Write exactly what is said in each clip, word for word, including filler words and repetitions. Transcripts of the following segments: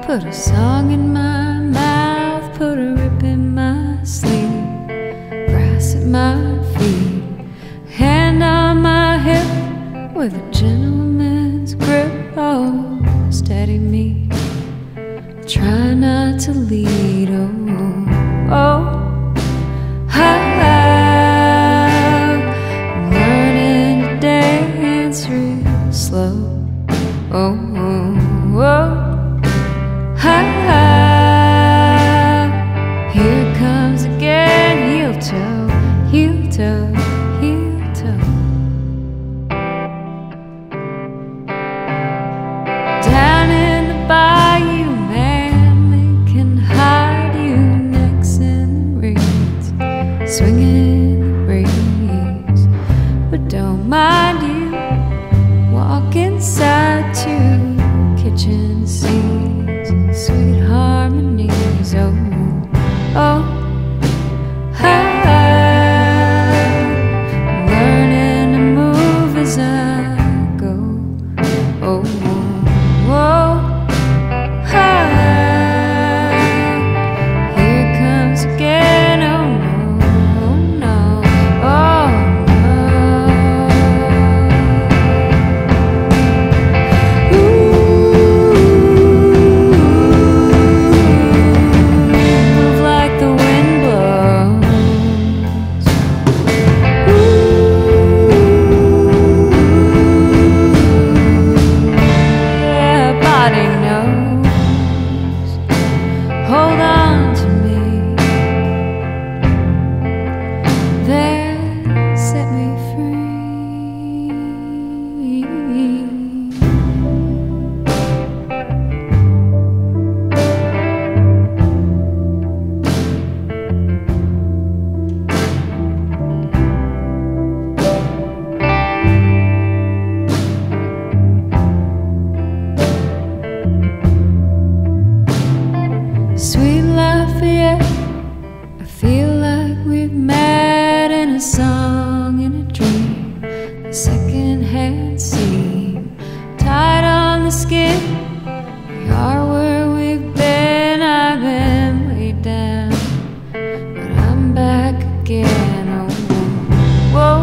Put a song in my mouth, put a rip in my sleeve, grass at my feet, hand on my hip with a gentleman's grip. Oh, steady me, try not to lead. Oh, oh, how I'm learning to dance real slow. Oh, oh, oh. Ah, here comes again, heel toe, heel toe, heel toe. Down in the bayou, man, they can hide you, necks in the reeds, swinging the breeze. But don't mind you, walk inside to kitchen scenes and sweet harmonies. Oh, oh, I'm learning to move as I go. Oh, oh, oh, here comes again. Oh no, oh no, oh Sweet Lafayette, I feel like we've met in a song, in a dream. The second-hand seam tied on the skin. We are where we've been. I've been laid down, but I'm back again. Oh, whoa,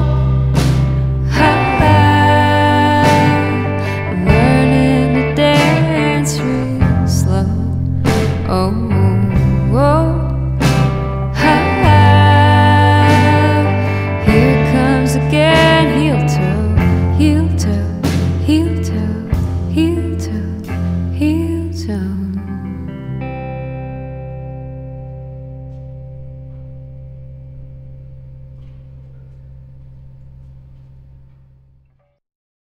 I'm learning to dance real slow. Oh.